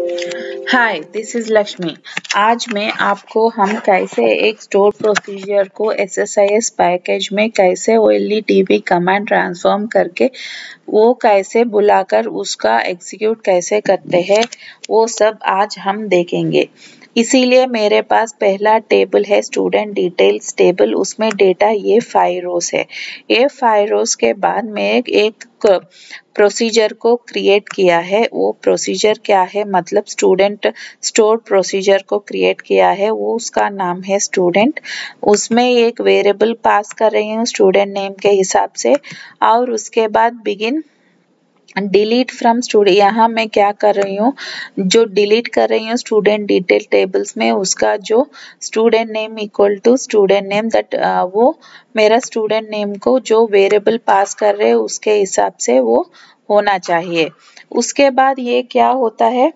Hi, this is Lakshmi. आज मैं आपको हम कैसे एक स्टोर प्रोसीजर को SSIS पैकेज में कैसे OLEDB कमांड ट्रांसफॉर्म करके वो कैसे बुलाकर उसका एग्जीक्यूट कैसे करते हैं वो सब आज हम देखेंगे। इसीलिए मेरे पास पहला टेबल है स्टूडेंट डिटेल्स टेबल, उसमें डेटा ये 5 रोज है। ये 5 रोज के बाद मैं एक प्रोसीजर को क्रिएट किया है। वो प्रोसीजर क्या है, मतलब स्टूडेंट स्टोर प्रोसीजर को क्रिएट किया है, वो उसका नाम है स्टूडेंट। उसमें एक वेरिएबल पास कर रही हूँ स्टूडेंट नेम के हिसाब से, और उसके बाद बिगिन डिलीट फ्रॉम स्टूडेंट। यहाँ मैं क्या कर रही हूँ, जो डिलीट कर रही हूँ स्टूडेंट डिटेल टेबल्स में उसका जो student name equal to student name, that वो मेरा स्टूडेंट नेम को जो वेरिएबल पास कर रहे हैं उसके हिसाब से वो होना चाहिए। उसके बाद ये क्या होता है,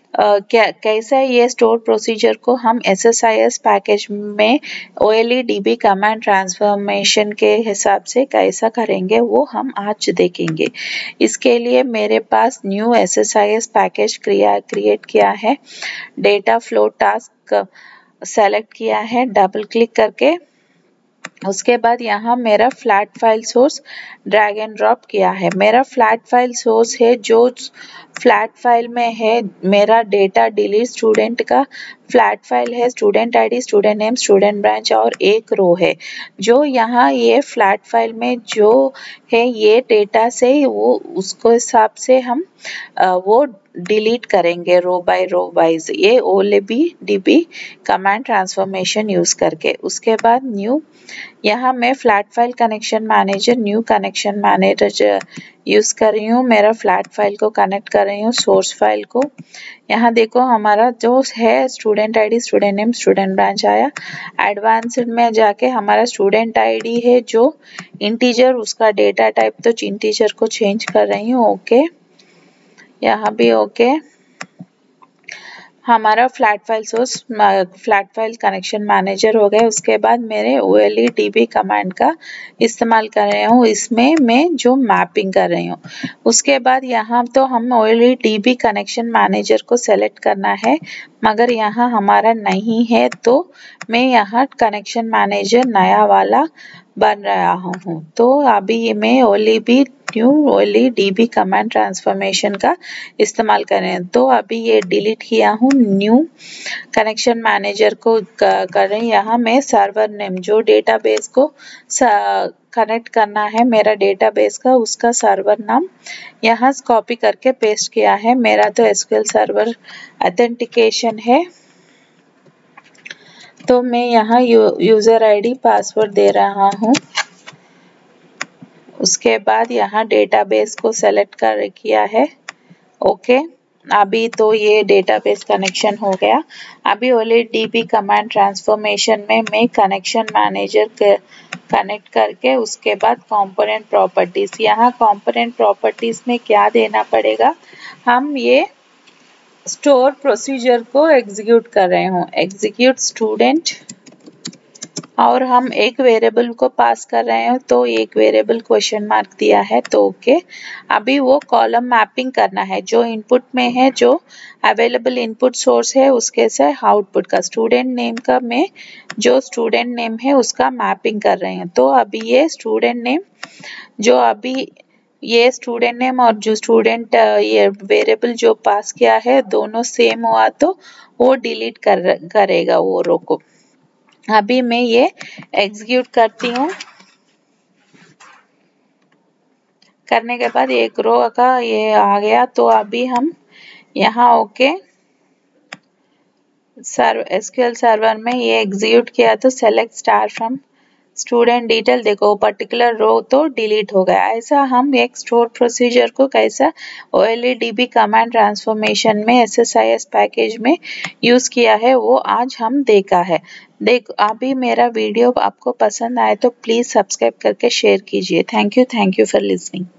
कैसा ये स्टोर प्रोसीजर को हम SSIS पैकेज में OLEDB कमांड ट्रांसफॉर्मेशन के हिसाब से कैसा करेंगे वो हम आज देखेंगे। इसके लिए मेरे पास न्यू SSIS पैकेज क्रिएट किया है, डेटा फ्लो टास्क सेलेक्ट किया है डबल क्लिक करके। उसके बाद यहाँ मेरा flat file source drag and drop किया है। मेरा फ्लैट फाइल सोर्स है, जो फ्लैट फाइल में है मेरा डेटा डिलीट स्टूडेंट का फ्लैट फाइल है, student ID, student name, student branch और एक रो है। जो यहाँ ये फ्लैट फाइल में जो है ये डेटा से वो उसको हिसाब से हम वो डिलीट करेंगे रो बाय रो वाइज, ये OLEDB कमांड ट्रांसफॉर्मेशन यूज करके। उसके बाद न्यू, यहाँ मैं flat file connection manager new connection manager use कर रही हूँ। मेरा फ्लैट फाइल को कनेक्ट कर रही हूँ सोर्स फाइल को। यहाँ देखो हमारा जो है student ID, student name, student branch आया। एडवांस्ड में जाके हमारा स्टूडेंट आईडी है जो इंटीजर, उसका डेटा टाइप तो इंटीजर को चेंज कर रही हूँ। ओके, यहाँ भी ओके। हमारा flat file source flat file connection manager हो गए। उसके बाद मेरे OLEDB कमांड का इस्तेमाल कर रही हूँ, इसमें मैं जो मैपिंग कर रही हूँ। उसके बाद यहाँ तो हम OLEDB कनेक्शन मैनेजर को सेलेक्ट करना है, मगर यहाँ हमारा नहीं है तो मैं यहाँ कनेक्शन मैनेजर नया वाला बन रहा हूँ। तो अभी मैं OLEDB कमांड ट्रांसफॉर्मेशन का इस्तेमाल कर रहे हैं। तो अभी ये डिलीट किया हूँ, न्यू कनेक्शन मैनेजर को कर रही हूँ। यहाँ मैं सर्वर नेम जो डेटाबेस को कनेक्ट करना है मेरा डेटाबेस का, उसका सर्वर नाम यहाँ कॉपी करके पेस्ट किया है। मेरा तो SQL सर्वर ऑथेंटिकेशन है, तो मैं यहाँ यूजर आईडी पासवर्ड दे रहा हूँ। उसके बाद यहाँ डेटाबेस को सेलेक्ट कर किया है। ओके, अभी तो ये डेटाबेस कनेक्शन हो गया। अभी OLEDB कमांड ट्रांसफॉर्मेशन में मैं कनेक्शन मैनेजर कनेक्ट करके उसके बाद कंपोनेंट प्रॉपर्टीज, यहाँ कंपोनेंट प्रॉपर्टीज में क्या देना पड़ेगा, हम ये स्टोर प्रोसीजर को एग्जीक्यूट कर रहे हूँ, एग्जीक्यूट स्टूडेंट, और हम एक वेरिएबल को पास कर रहे हैं तो एक वेरिएबल क्वेश्चन मार्क दिया है तो ओके। अभी वो कॉलम मैपिंग करना है, जो इनपुट में है जो अवेलेबल इनपुट सोर्स है उसके से आउटपुट का स्टूडेंट नेम का मैं जो स्टूडेंट नेम है उसका मैपिंग कर रहे हैं। तो अभी ये स्टूडेंट नेम जो अभी ये स्टूडेंट नेम और जो स्टूडेंट ये वेरिएबल जो पास किया है दोनों सेम हुआ तो वो डिलीट करेगा वो रो को। अभी मैं ये एग्जीक्यूट करती हूँ, करने के बाद एक रो का ये आ गया। तो अभी हम यहाँ ओके SQL सर्वर में ये एग्जीक्यूट किया तो select star from student detail, देखो पर्टिकुलर रो तो डिलीट हो गया। ऐसा हम एक स्टोर प्रोसीजर को कैसा OLEDB कमांड ट्रांसफॉर्मेशन में SSIS पैकेज में यूज किया है वो आज हम देखा है। देख अभी मेरा वीडियो आपको पसंद आए तो प्लीज सब्सक्राइब करके शेयर कीजिए। Thank you for listening.